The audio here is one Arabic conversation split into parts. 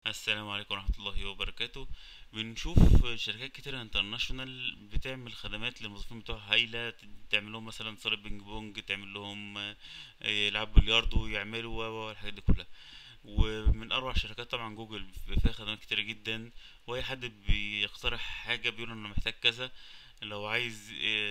السلام عليكم ورحمة الله وبركاته. بنشوف شركات كتيرة انترناشونال بتعمل خدمات للموظفين بتوعها هايلة. تعمل لهم مثلا صالة بينج بونج، تعمل لهم يلعبوا بلياردو، يعملوا الحاجات دي كلها. ومن أروع الشركات طبعا جوجل، فيها خدمات كتيرة جدا. وأي حد بيقترح حاجة بيقول أنا محتاج كذا. لو عايز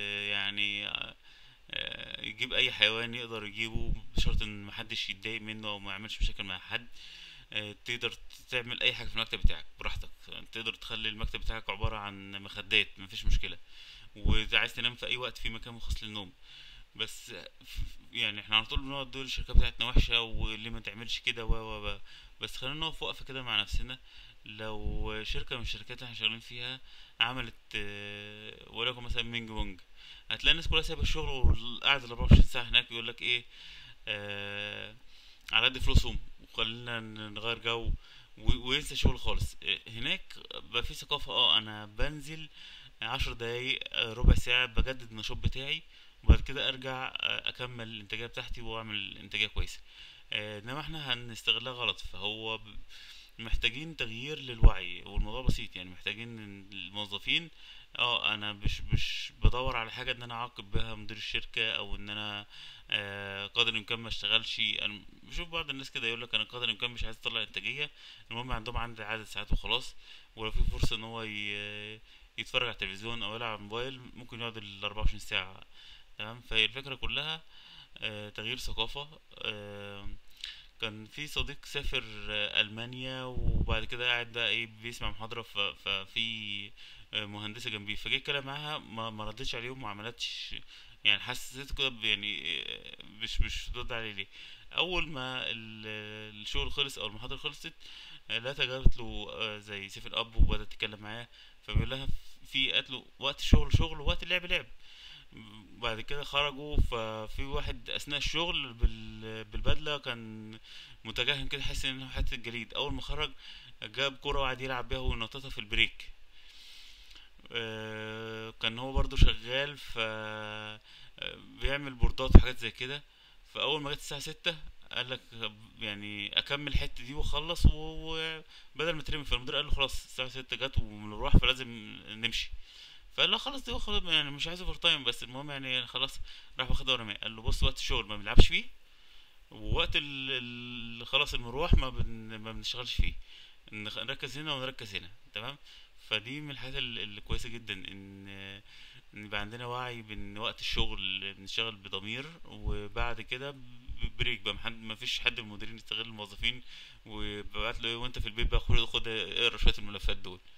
يجيب أي حيوان يقدر يجيبه بشرط إن محدش يتضايق منه أو ما يعملش مشاكل مع حد. تقدر تعمل اي حاجه في المكتب بتاعك براحتك. تقدر تخلي المكتب بتاعك عباره عن مخدات، مفيش مشكله. واذا عايز تنام في اي وقت في مكان مخصص للنوم. بس يعني احنا على طول بنقعد نقول الشركه بتاعتنا وحشه وليه ما تعملش كده بس خلينا نقف وقفه كده مع نفسنا. لو شركه من الشركات اللي احنا شغالين فيها عملت وليكن مثلا مينج وونج، هتلاقي الناس كلها سايبه الشغل وقاعده 24 ساعه هناك، يقول لك ايه؟ آه على قد فلوسهم وخلينا نغير جو وينسى شغل خالص. هناك بقى في ثقافة. انا بنزل 10 دقايق، ربع ساعة بجدد النشاط بتاعي، وبعد كده ارجع اكمل الانتاجية بتاعتي واعمل انتاجية كويسة. انما احنا هنستغلها غلط. محتاجين تغيير للوعي، والموضوع بسيط. يعني محتاجين إن الموظفين، انا مش بدور على حاجه ان انا اعاقب بها مدير الشركه، او ان انا قدر الامكان ما اشتغلش. انا بشوف بعض الناس كده يقول لك انا قدر الامكان مش عايز اطلع انتاجيه. المهم عندهم عدد ساعات وخلاص. ولو في فرصه ان هو يتفرج على التلفزيون او يلعب على الموبايل، ممكن يقعد ال 24 ساعه. تمام. فهي الفكره كلها تغيير ثقافه. كان في صديق سافر ألمانيا، وبعد كده قاعد بقى ايه بيسمع محاضرة ففي مهندسة جنبيه، فجه يتكلم معاها، ما ردتش عليه وما عملتش. يعني حسيت كده يعني مش رد عليه ليه. أول ما الشغل خلص أو المحاضرة خلصت، لقيتها جابت له زي سيفن أب وبدأت تتكلم معاه. فبيقول لها قالت له وقت الشغل شغل ووقت اللعب لعب. بعد كده خرجوا، ففي واحد اثناء الشغل بالبدله كان متجهم كده، حاسس انه حته الجليد. اول ما خرج جاب كرة وقعد يلعب بيها وينططها في البريك. كان هو برضو شغال بيعمل بوردات وحاجات زي كده. فاول ما جت الساعه 6 قال لك يعني اكمل الحته دي واخلص، وبدل ما ترمي. فالمدير قال له خلاص الساعه 6 جت وبنروح فلازم نمشي. فقال له خلاص دي واخد، يعني مش عايز اوفر تايم، بس المهم يعني خلاص. راح واخدها ورماها. قال له بص، وقت الشغل ما بنلعبش فيه، ووقت خلاص المروح ما بنشتغلش فيه. نركز هنا ونركز هنا. تمام. فدي من الحاجات اللي كويسه جدا، ان يبقى عندنا وعي بان وقت الشغل بنشتغل بضمير، وبعد كده بريك بقى. ما فيش حد من المديرين يستغل الموظفين وببعت له وانت في البيت بقى خد اقرا شويه الملفات دول.